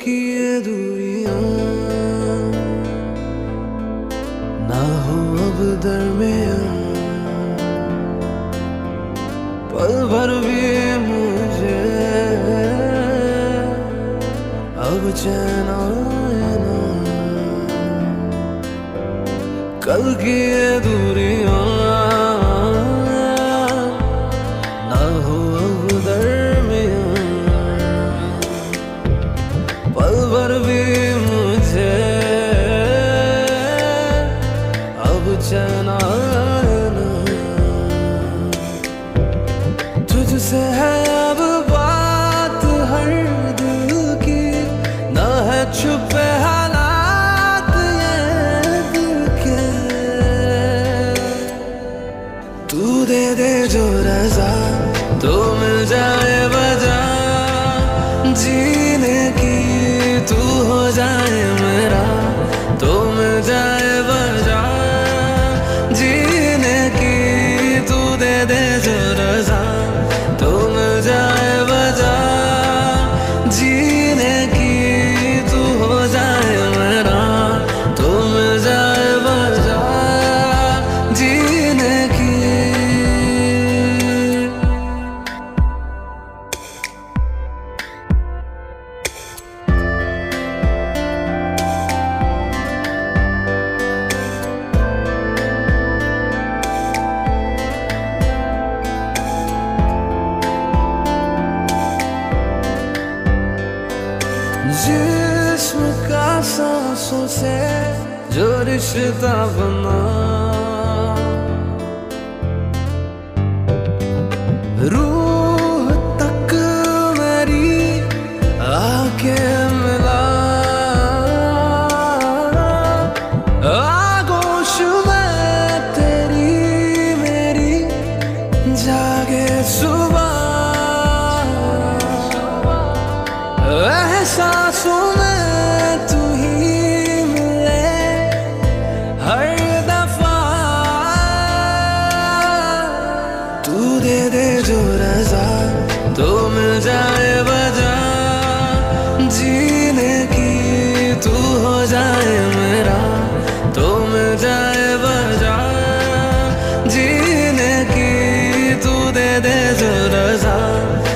की ये दूरियां ना हो अब दरमियां, पल भर भी मुझे अब चैन आए ना। कल की ये दूरियां ना हो अब दरमियां, पल भर भी मुझे अब चैन आए ना। तुझसे है अब बात हर दिल की, ना है छुपे हालात ये दिल के। तू दे दे जो रज़ा तो मिल जाए वजह जीने की, तू हो जाए मेरा तो मिल जाए वजह जीने की। तू दे दे जो रज़ा तो मिल जाए वजह जीने की, तू हो जाए मेरा तो मिल जाए वजह जीने की। जिस्म का सांसों से जो रिश्ता बना, रूह तक मेरी आके मिला। आगोश में तेरी मेरी जागे सुबह, एहसासों में तू ही मिले हर दफा। तू दे दे जो रज़ा तो मिल जाए वजह जीने की, तू हो जाए मेरा तो मिल जाए वजह जीने की। तू दे दे जो रज़ा